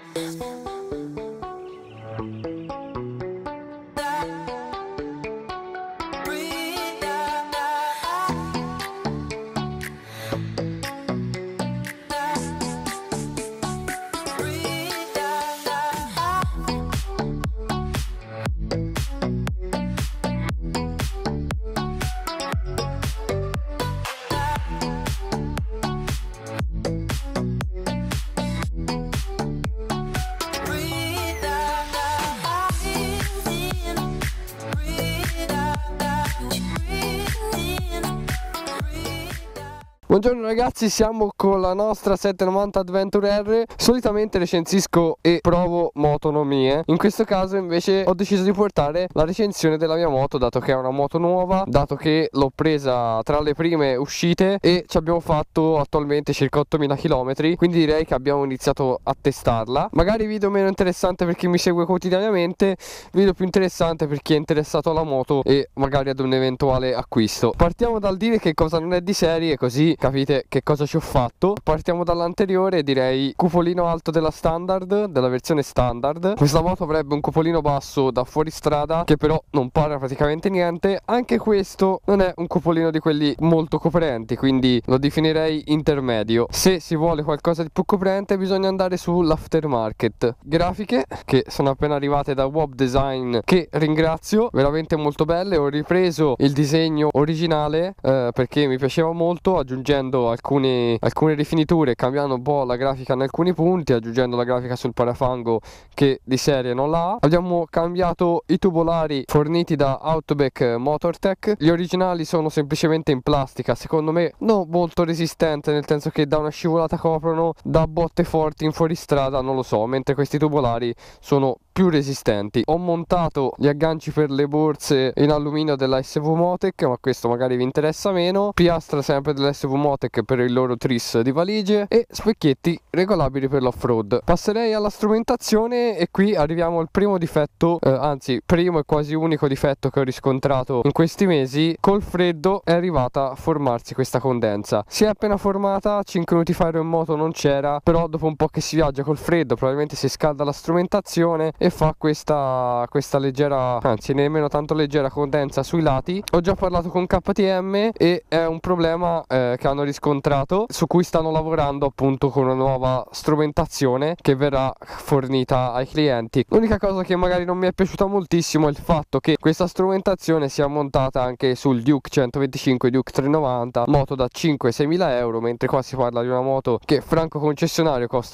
Buongiorno ragazzi, siamo con la nostra 790 Adventure R. Solitamente recensisco e provo moto mie. In questo caso invece ho deciso di portare la recensione della mia moto, dato che è una moto nuova, dato che l'ho presa tra le prime uscite e ci abbiamo fatto attualmente circa 8000 km, quindi direi che abbiamo iniziato a testarla. Magari video meno interessante per chi mi segue quotidianamente, video più interessante per chi è interessato alla moto e magari ad un eventuale acquisto. Partiamo dal dire che cosa non è di serie, così capite che cosa ci ho fatto. Partiamo dall'anteriore, direi cupolino alto della standard, della versione standard. Questa moto avrebbe un cupolino basso da fuoristrada che però non parla praticamente niente. Anche questo non è un cupolino di quelli molto coprenti, quindi lo definirei intermedio. Se si vuole qualcosa di più coprente bisogna andare sull'aftermarket. Grafiche che sono appena arrivate da Web Design, che ringrazio, veramente molto belle. Ho ripreso il disegno originale perché mi piaceva molto, aggiungendo alcune rifiniture, cambiando un po' la grafica in alcuni punti, aggiungendo la grafica sul parafango che di serie non l'ha. Abbiamo cambiato i tubolari forniti da Autoback Motortech. Gli originali sono semplicemente in plastica, secondo me non molto resistente, nel senso che da una scivolata coprono, da botte forti in fuoristrada non lo so, mentre questi tubolari sono più resistenti. Ho montato gli agganci per le borse in alluminio della SV Motec, ma questo magari vi interessa meno. Piastra sempre della SV Motec per il loro tris di valigie e specchietti regolabili per l'off-road. Passerei alla strumentazione e qui arriviamo al primo difetto, anzi primo e quasi unico difetto che ho riscontrato in questi mesi. Col freddo è arrivata a formarsi questa condensa. Si è appena formata, 5 minuti fa ero in moto, non c'era, però dopo un po' che si viaggia col freddo probabilmente si scalda la strumentazione e fa questa leggera, anzi nemmeno tanto leggera, condensa sui lati. Ho già parlato con KTM e è un problema che hanno riscontrato, su cui stanno lavorando appunto con una nuova strumentazione che verrà fornita ai clienti. L'unica cosa che magari non mi è piaciuta moltissimo è il fatto che questa strumentazione sia montata anche sul Duke 125 Duke 390, moto da 5-6 mila euro, mentre qua si parla di una moto che franco concessionario costa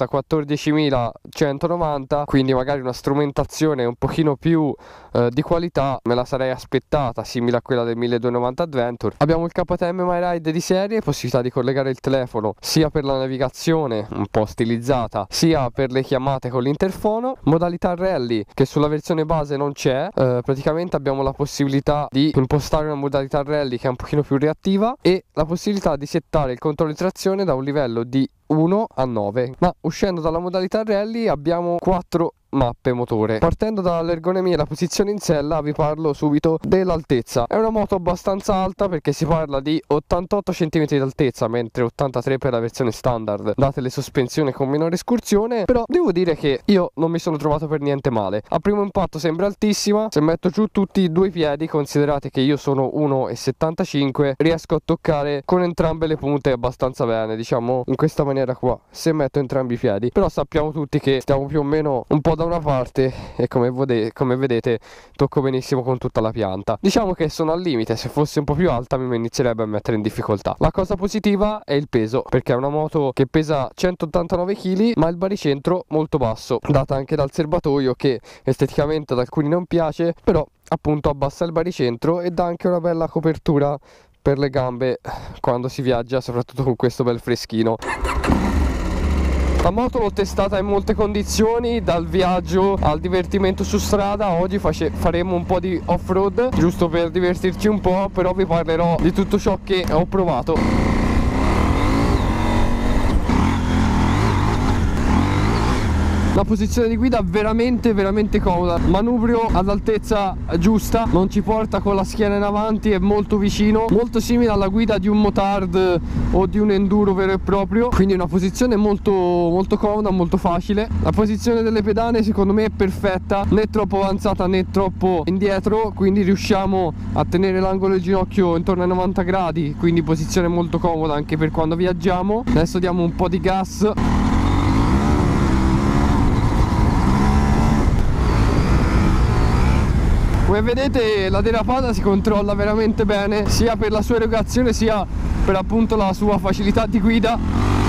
14.190, quindi magari una strumentazione un pochino più di qualità me la sarei aspettata, simile a quella del 1290 Adventure. Abbiamo il KTM MyRide di serie, possibilità di collegare il telefono sia per la navigazione un po' stilizzata sia per le chiamate con l'interfono. Modalità rally che sulla versione base non c'è, praticamente abbiamo la possibilità di impostare una modalità rally che è un pochino più reattiva e la possibilità di settare il controllo di trazione da un livello di 1 a 9, ma uscendo dalla modalità rally abbiamo 4 mappe motore. Partendo dall'ergonomia e la posizione in sella vi parlo subito dell'altezza. È una moto abbastanza alta perché si parla di 88 cm di altezza, mentre 83 per la versione standard, date le sospensioni con minore escursione. Però devo dire che io non mi sono trovato per niente male. A primo impatto sembra altissima, se metto giù tutti i due piedi, considerate che io sono 1,75, riesco a toccare con entrambe le punte abbastanza bene, diciamo in questa maniera qua, se metto entrambi i piedi. Però sappiamo tutti che stiamo più o meno un po' da una parte e come vedete tocco benissimo con tutta la pianta. Diciamo che sono al limite, se fosse un po' più alta mi inizierebbe a mettere in difficoltà. La cosa positiva è il peso, perché è una moto che pesa 189 kg ma il baricentro molto basso, data anche dal serbatoio che esteticamente ad alcuni non piace, però appunto abbassa il baricentro e dà anche una bella copertura per le gambe quando si viaggia, soprattutto con questo bel freschino. La moto l'ho testata in molte condizioni, dal viaggio al divertimento su strada. Oggi faremo un po' di off-road, giusto per divertirci un po', però vi parlerò di tutto ciò che ho provato. La posizione di guida veramente comoda, manubrio all'altezza giusta, non ci porta con la schiena in avanti, è molto vicino, molto simile alla guida di un motard o di un enduro vero e proprio, quindi una posizione molto comoda, molto facile. La posizione delle pedane secondo me è perfetta, né troppo avanzata né troppo indietro, quindi riusciamo a tenere l'angolo del ginocchio intorno ai 90 gradi, quindi posizione molto comoda anche per quando viaggiamo. Adesso diamo un po' di gas. Come vedete la derapata si controlla veramente bene, sia per la sua erogazione sia per appunto la sua facilità di guida.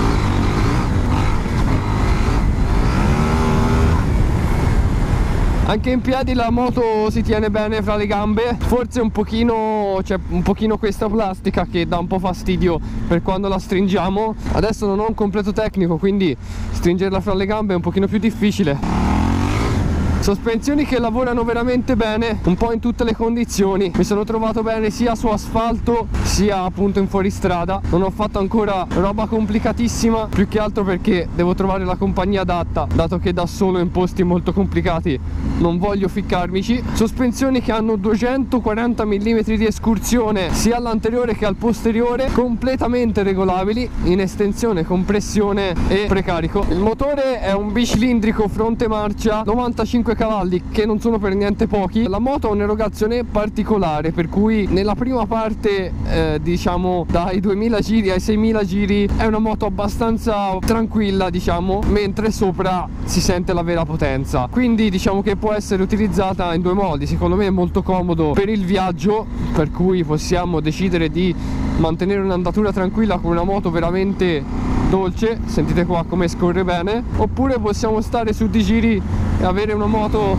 Anche in piedi la moto si tiene bene fra le gambe, forse un pochino c'è un pochino questa plastica che dà un po' fastidio per quando la stringiamo. Adesso non ho un completo tecnico, quindi stringerla fra le gambe è un pochino più difficile. Sospensioni che lavorano veramente bene, un po' in tutte le condizioni. Mi sono trovato bene sia su asfalto sia appunto in fuoristrada. Non ho fatto ancora roba complicatissima, più che altro perché devo trovare la compagnia adatta, dato che da solo in posti molto complicati non voglio ficcarmici. Sospensioni che hanno 240 mm di escursione sia all'anteriore che al posteriore, completamente regolabili in estensione, compressione e precarico. Il motore è un bicilindrico fronte marcia, 95 cavalli, che non sono per niente pochi. La moto ha un'erogazione particolare, per cui nella prima parte diciamo dai 2000 giri ai 6000 giri è una moto abbastanza tranquilla, diciamo, mentre sopra si sente la vera potenza. Quindi diciamo che può essere utilizzata in due modi. Secondo me è molto comodo per il viaggio, per cui possiamo decidere di mantenere un'andatura tranquilla con una moto veramente dolce, sentite qua come scorre bene, oppure possiamo stare su di giri e avere una moto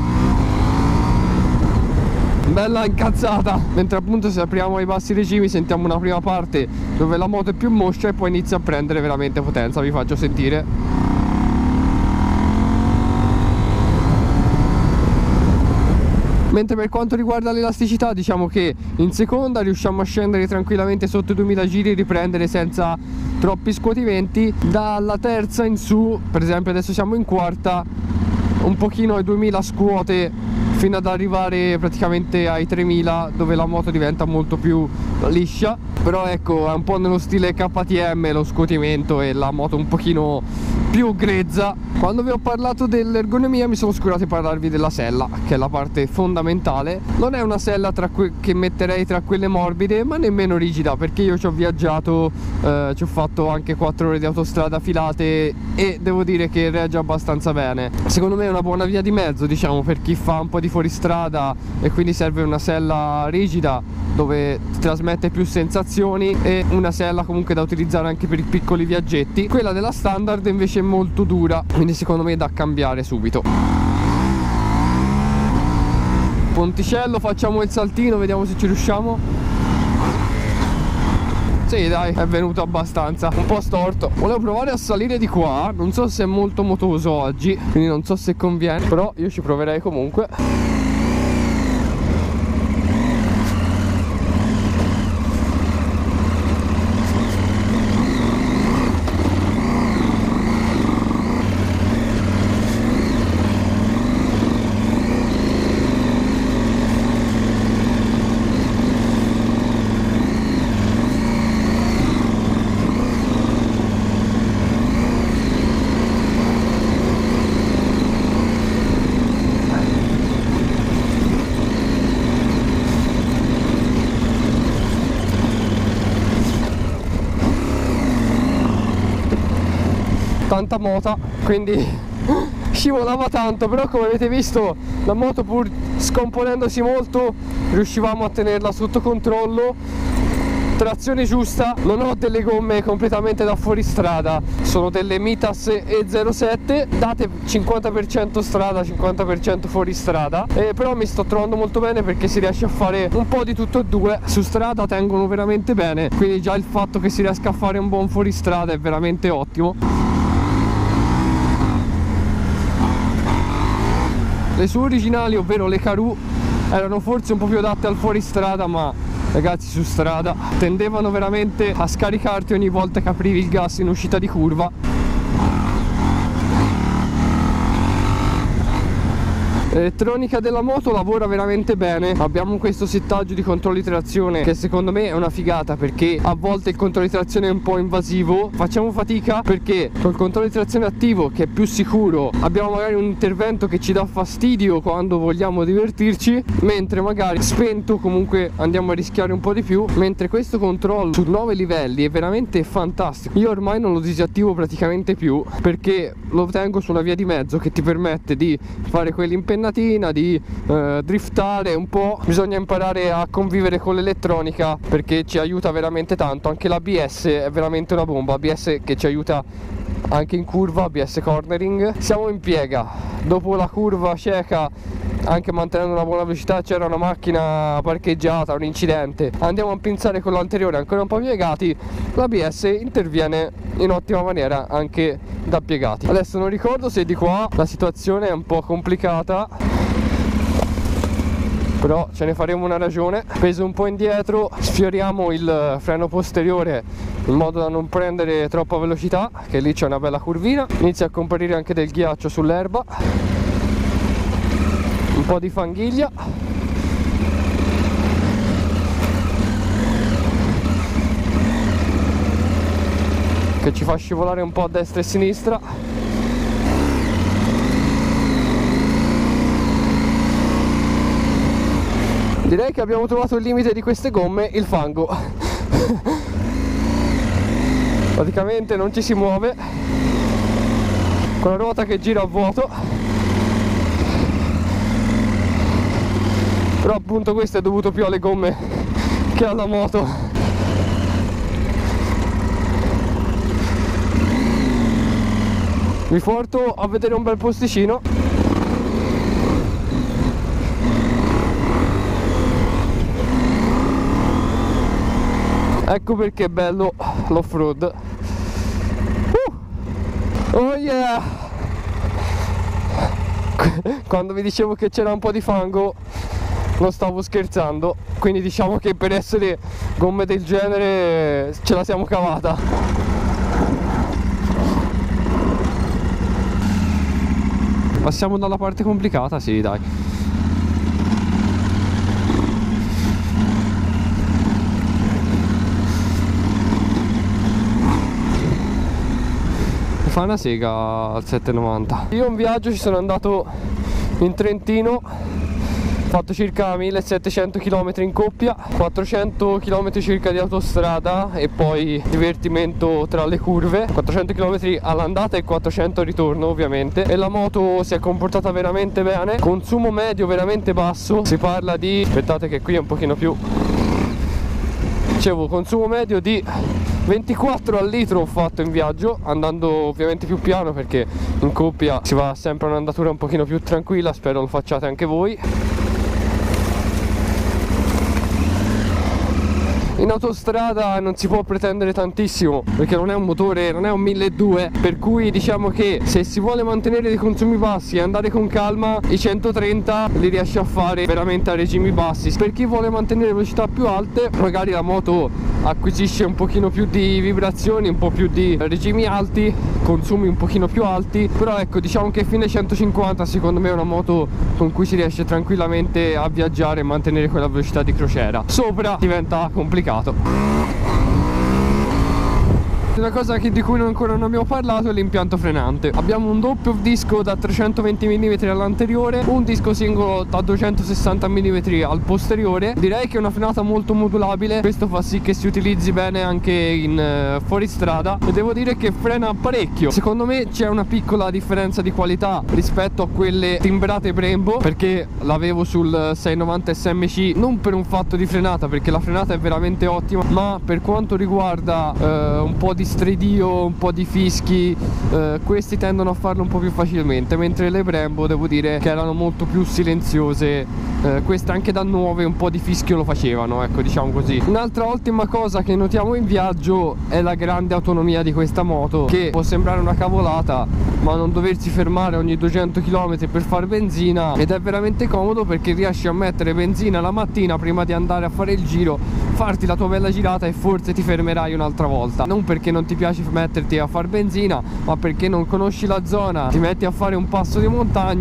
bella incazzata, mentre appunto se apriamo ai bassi regimi sentiamo una prima parte dove la moto è più moscia e poi inizia a prendere veramente potenza. Vi faccio sentire. Mentre per quanto riguarda l'elasticità, diciamo che in seconda riusciamo a scendere tranquillamente sotto i 2000 giri e riprendere senza troppi scuotimenti. Dalla terza in su, per esempio adesso siamo in quarta, un pochino ai 2000 scuote fino ad arrivare praticamente ai 3000, dove la moto diventa molto più liscia. Però ecco, è un po' nello stile KTM lo scuotimento e la moto un pochino più grezza. Quando vi ho parlato dell'ergonomia mi sono scordato di parlarvi della sella, che è la parte fondamentale. Non è una sella che metterei tra quelle morbide, ma nemmeno rigida, perché io ci ho viaggiato, ci ho fatto anche 4 ore di autostrada filate e devo dire che regge abbastanza bene. Secondo me è una buona via di mezzo, diciamo, per chi fa un po' di fuoristrada e quindi serve una sella rigida dove ti trasmette più sensazioni, e una sella comunque da utilizzare anche per i piccoli viaggetti. Quella della standard invece è molto dura, quindi secondo me è da cambiare subito. Ponticello, facciamo il saltino, vediamo se ci riusciamo. Sì dai, è venuto abbastanza, un po' storto. Volevo provare a salire di qua, non so se è molto motoso oggi, quindi non so se conviene, però io ci proverei comunque. Tanta mota, quindi scivolava tanto, però come avete visto la moto, pur scomponendosi molto, riuscivamo a tenerla sotto controllo. Trazione giusta, non ho delle gomme completamente da fuoristrada, sono delle Mitas E07 date 50% strada, 50% fuoristrada, però mi sto trovando molto bene perché si riesce a fare un po' di tutto e due. Su strada tengono veramente bene, quindi già il fatto che si riesca a fare un buon fuoristrada è veramente ottimo. Le sue originali, ovvero le Karoo, erano forse un po' più adatte al fuoristrada, ma ragazzi su strada tendevano veramente a scaricarti ogni volta che aprivi il gas in uscita di curva. L'elettronica della moto lavora veramente bene. Abbiamo questo settaggio di controllo di trazione che secondo me è una figata, perché a volte il controllo di trazione è un po' invasivo, facciamo fatica perché col controllo di trazione attivo, che è più sicuro, abbiamo magari un intervento che ci dà fastidio quando vogliamo divertirci, mentre magari spento comunque andiamo a rischiare un po' di più, mentre questo controllo su 9 livelli è veramente fantastico. Io ormai non lo disattivo praticamente più, perché lo tengo su una via di mezzo che ti permette di fare quell'impennatina, di driftare un po'. Bisogna imparare a convivere con l'elettronica perché ci aiuta veramente tanto. Anche l'ABS è veramente una bomba, ABS che ci aiuta anche in curva, ABS cornering. Siamo in piega, dopo la curva cieca, anche mantenendo una buona velocità, c'era una macchina parcheggiata, un incidente, andiamo a pinzare con l'anteriore ancora un po' piegati, l'ABS interviene in ottima maniera anche da piegati. Adesso non ricordo se di qua la situazione è un po' complicata, però ce ne faremo una ragione. Peso un po' indietro, sfioriamo il freno posteriore in modo da non prendere troppa velocità, che lì c'è una bella curvina. Inizia a comparire anche del ghiaccio sull'erba, un po' di fanghiglia. Che ci fa scivolare un po' a destra e a sinistra. Direi che abbiamo trovato il limite di queste gomme, il fango. Praticamente non ci si muove, con la ruota che gira a vuoto. Però appunto questo è dovuto più alle gomme che alla moto. Vi porto a vedere un bel posticino. Ecco perché è bello l'off-road. Oh yeah! Quando vi dicevo che c'era un po' di fango non stavo scherzando, quindi diciamo che per essere gomme del genere ce la siamo cavata. Passiamo dalla parte complicata, sì dai. Fa una sega al 790. Io in viaggio ci sono andato in Trentino, ho fatto circa 1700 km in coppia, 400 km circa di autostrada e poi divertimento tra le curve, 400 km all'andata e 400 al ritorno ovviamente. E la moto si è comportata veramente bene, consumo medio veramente basso, si parla di, aspettate che qui è un pochino più, dicevo consumo medio di 24 al litro ho fatto in viaggio, andando ovviamente più piano perché in coppia si va sempre a un'andatura un pochino più tranquilla, spero lo facciate anche voi. In autostrada non si può pretendere tantissimo perché non è un motore, non è un 1200, per cui diciamo che se si vuole mantenere dei consumi bassi e andare con calma, i 130 li riesce a fare veramente a regimi bassi. Per chi vuole mantenere velocità più alte, magari la moto acquisisce un pochino più di vibrazioni, un po' più di regimi alti, consumi un pochino più alti, però ecco, diciamo che fino ai 150 secondo me è una moto con cui si riesce tranquillamente a viaggiare e mantenere quella velocità di crociera. Sopra diventa complicato. Una cosa di cui ancora non abbiamo parlato è l'impianto frenante. Abbiamo un doppio disco da 320 mm all'anteriore, un disco singolo da 260 mm al posteriore. Direi che è una frenata molto modulabile, questo fa sì che si utilizzi bene anche in fuoristrada, e devo dire che frena parecchio. Secondo me c'è una piccola differenza di qualità rispetto a quelle timbrate Brembo, perché l'avevo sul 690 SMC non per un fatto di frenata, perché la frenata è veramente ottima, ma per quanto riguarda un po' di stridio, un po' di fischi, questi tendono a farlo un po' più facilmente, mentre le Brembo devo dire che erano molto più silenziose, queste anche da nuove un po' di fischio lo facevano, ecco, diciamo così. Un'altra ottima cosa che notiamo in viaggio è la grande autonomia di questa moto, che può sembrare una cavolata, ma non doversi fermare ogni 200 km per fare benzina, ed è veramente comodo perché riesci a mettere benzina la mattina prima di andare a fare il giro, farti la tua bella girata e forse ti fermerai un'altra volta, non perché non ti piace metterti a far benzina, ma perché non conosci la zona, ti metti a fare un passo di montagna,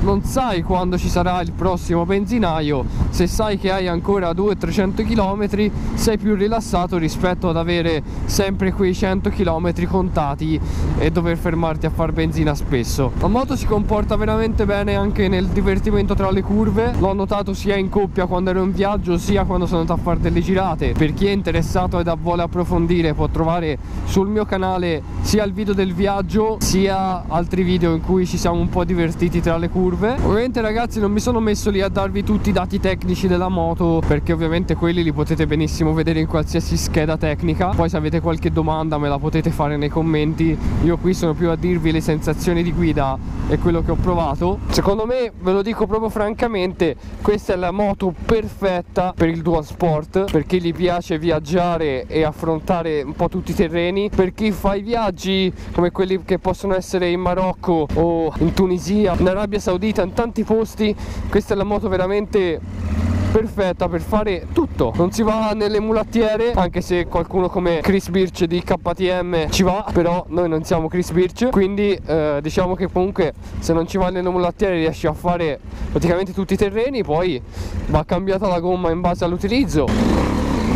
non sai quando ci sarà il prossimo benzinaio. Se sai che hai ancora 200-300 km sei più rilassato rispetto ad avere sempre quei 100 km contati e dover fermarti a far benzina spesso. La moto si comporta veramente bene anche nel divertimento tra le curve, l'ho notato sia in coppia quando ero in viaggio sia quando sono andato a fare delle girate. Per chi è interessato ed vuole approfondire può trovare sul mio canale sia il video del viaggio sia altri video in cui ci siamo un po' divertiti tra le curve. Ovviamente ragazzi non mi sono messo lì a darvi tutti i dati tecnici della moto, perché ovviamente quelli li potete benissimo vedere in qualsiasi scheda tecnica. Poi se avete qualche domanda me la potete fare nei commenti. Io qui sono più a dirvi le sensazioni di guida e quello che ho provato. Secondo me, ve lo dico proprio francamente, questa è la moto perfetta per il dual sport, per chi gli piace viaggiare e affrontare un po' tutti i terreni, per chi fa i viaggi come quelli che possono essere in Marocco o in Tunisia, in Arabia Saudita, in tanti posti. Questa è la moto veramente perfetta per fare tutto. Non si va nelle mulattiere, anche se qualcuno come Chris Birch di KTM ci va, però noi non siamo Chris Birch, quindi diciamo che comunque se non ci va nelle mulattiere riesci a fare praticamente tutti i terreni. Poi va cambiata la gomma in base all'utilizzo.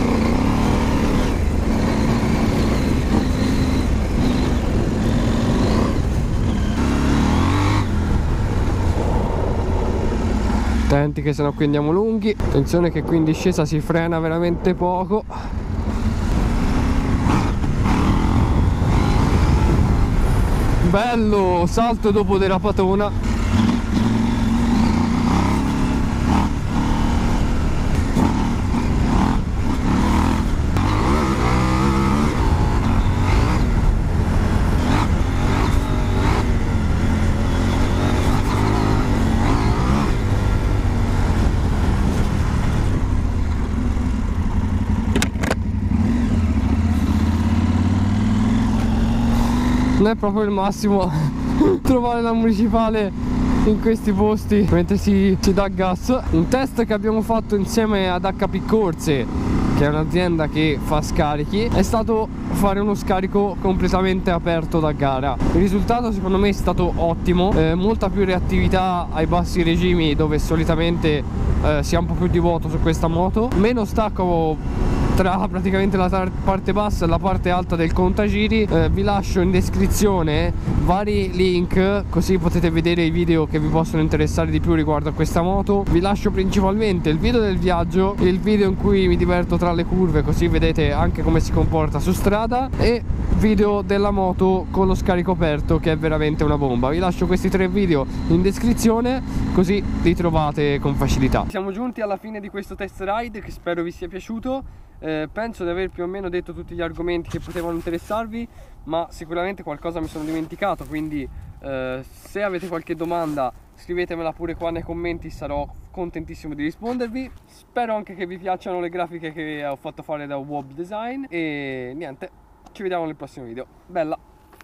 Attenti che sennò qui andiamo lunghi. Attenzione che qui in discesa si frena veramente poco. Bello, salto dopo derapatona. Non è proprio il massimo trovare la municipale in questi posti mentre si dà gas. Un test che abbiamo fatto insieme ad HP Corse, che è un'azienda che fa scarichi, è stato fare uno scarico completamente aperto da gara. Il risultato secondo me è stato ottimo, molta più reattività ai bassi regimi dove solitamente si ha un po' più di vuoto su questa moto, meno stacco tra praticamente la parte bassa e la parte alta del contagiri. Vi lascio in descrizione vari link così potete vedere i video che vi possono interessare di più riguardo a questa moto. Vi lascio principalmente il video del viaggio, il video in cui mi diverto tra le curve così vedete anche come si comporta su strada, e video della moto con lo scarico aperto che è veramente una bomba. Vi lascio questi 3 video in descrizione così li trovate con facilità. Siamo giunti alla fine di questo test ride che spero vi sia piaciuto. Penso di aver più o meno detto tutti gli argomenti che potevano interessarvi, ma sicuramente qualcosa mi sono dimenticato, quindi se avete qualche domanda scrivetemela pure qua nei commenti, sarò contentissimo di rispondervi. Spero anche che vi piacciono le grafiche che ho fatto fare da Wob Design e niente, ci vediamo nel prossimo video. Bella!